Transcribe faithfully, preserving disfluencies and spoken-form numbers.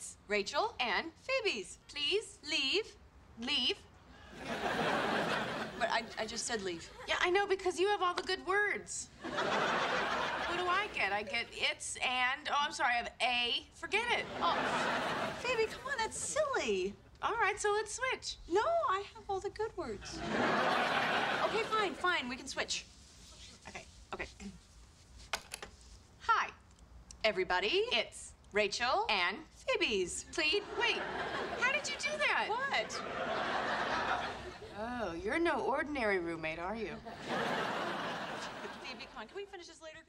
It's Rachel and Phoebe's. Please leave. Leave. But I, I just said leave. Yeah, I know, because you have all the good words. What do I get? I get it's and, oh, I'm sorry, I have a. Forget it. Oh, Phoebe, come on, that's silly. All right, so let's switch. No, I have all the good words. Okay, fine, fine, we can switch. Okay, okay. Hi, everybody. It's Rachel and Phoebe's. Please, Wait, how did you do that? what? Oh, you're no ordinary roommate, are you? Phoebe, come on, can we finish this later?